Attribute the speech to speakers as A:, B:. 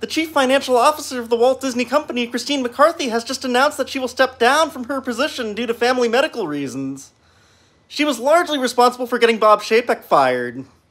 A: The chief financial officer of the Walt Disney Company, Christine McCarthy, has just announced that she will step down from her position due to family medical reasons. She was largely responsible for getting Bob Chapek fired.